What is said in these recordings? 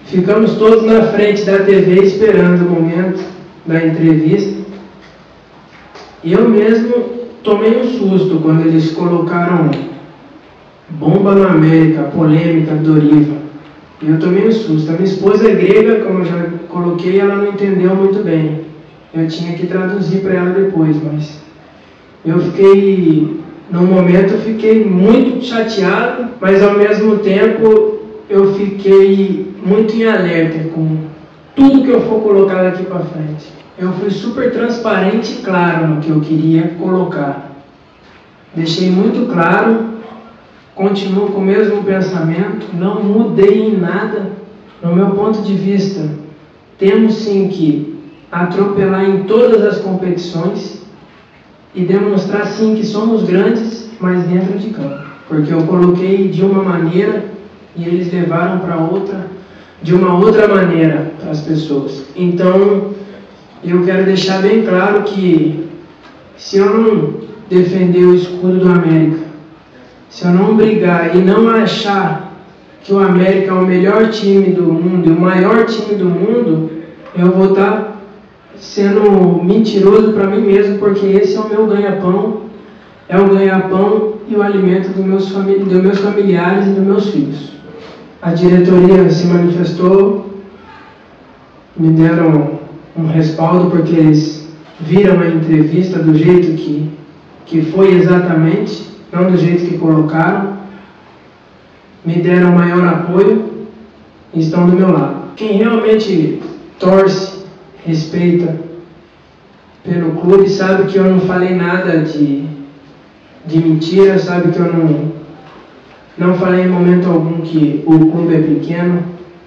Ficamos todos na frente da TV esperando o momento da entrevista. E eu mesmo tomei um susto quando eles colocaram bomba na América, polêmica, Doriva. E eu tomei um susto. A minha esposa é grega, como eu já coloquei, ela não entendeu muito bem. Eu tinha que traduzir para ela depois, mas eu fiquei, no momento, eu fiquei muito chateado, mas ao mesmo tempo eu fiquei muito em alerta com tudo que eu for colocar daqui para frente. Eu fui super transparente e claro no que eu queria colocar. Deixei muito claro, continuo com o mesmo pensamento, não mudei em nada. No meu ponto de vista, temos sim que atropelar em todas as competições e demonstrar sim que somos grandes, mas dentro de campo. Porque eu coloquei de uma maneira e eles levaram para outra, de uma outra maneira para as pessoas. Então, eu quero deixar bem claro que se eu não defender o escudo do América, se eu não brigar e não achar que o América é o melhor time do mundo e o maior time do mundo, eu vou estar sendo mentiroso para mim mesmo, porque esse é o meu ganha-pão, é o ganha-pão e o alimento dos meus familiares e dos meus filhos. A diretoria se manifestou, me deram um respaldo porque eles viram a entrevista do jeito que foi exatamente, não do jeito que colocaram, me deram maior apoio e estão do meu lado. Quem realmente torce, respeita pelo clube, sabe que eu não falei nada de mentira, sabe que eu não falei em momento algum que o clube é pequeno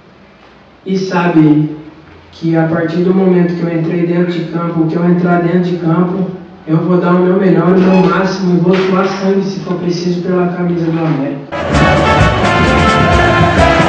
e sabe que a partir do momento que eu entrei dentro de campo, que eu entrar dentro de campo, eu vou dar o meu melhor, o meu máximo e vou suar sangue se for preciso pela camisa do América.